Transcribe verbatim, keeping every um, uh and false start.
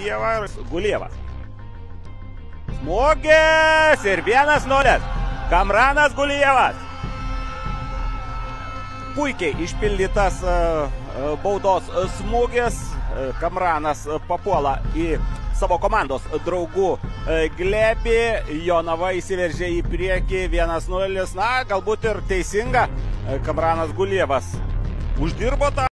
Gulijevą. Gulijevas. Smūgis ir vienas nulis. Kamranas Gulijevas. Puikiai išpildytas baudos smūgis. Kamranas papuola į savo komandos draugų glėbį. Jonava įsiveržė į priekį vienas nulis. Na, galbūt ir teisinga. Kamranas Gulijevas uždirbo tą.